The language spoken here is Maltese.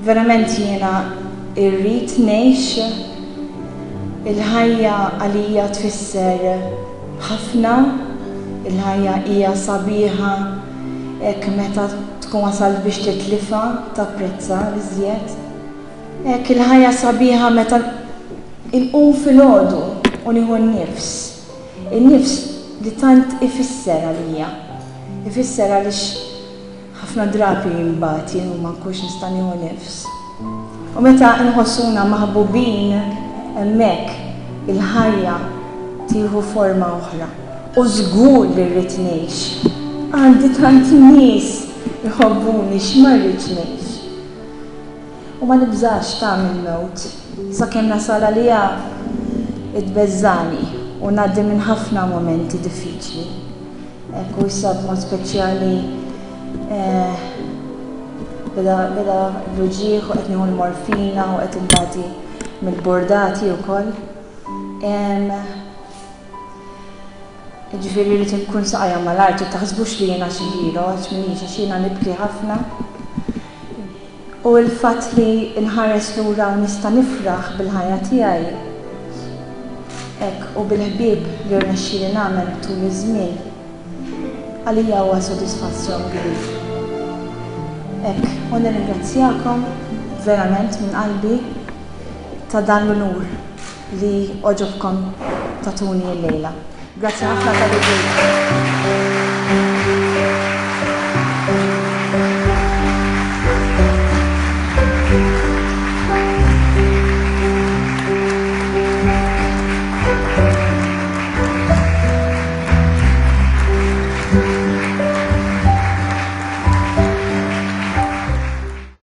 verament jiena irrid ngħix il-ħajja għalija tfisser ħafna, il-ħajja hija sabiħa hekk meta tkun wasalt biex titlifha tapprezza iżjed. Hekk il-ħajja sabiħa meta inqum filgħodu u nieħu n-nifs. In-nifs li tant ifisser għalija. Ifisser għaliex ħafna drabi jimbagħad jien u ma nkunx nista' nieħu nifs. U meta nħossuna maħbubin hemmhekk il-ħajja tieħu forma oħra. U żgur li rrid ngħix. Għandi tant nies jħobbuni x'ma rridx ngħix. U ma nibżax tagħmel mewt sakemm nasal għaliha itbeżżani u ngħaddi minn ħafna momenti diffiċli. Hekk u issa b'mod speċjali beda l-uġieħ u qed nieħu l-morfina u qed imbagħdi mill-bordati wkoll. Ġifieri li nkun saqajja mal-art u taħsbux li jiena xi ħiro għax m'iniex għax jiena nibki ħafna. U l-fatt li nħares lura u nista' nifraħ bil-ħajja tiegħi hekk u bil-ħbieb li rnexxieli nagħmel tul iż-żmien għalija huwa sodisfazzjon kbir. Hekk, u nirringrazzjakom verament minn qalbi ta' dan l-unur li oġobkom tatuni l-lejla. Grazzi ħafna tal-ġejt.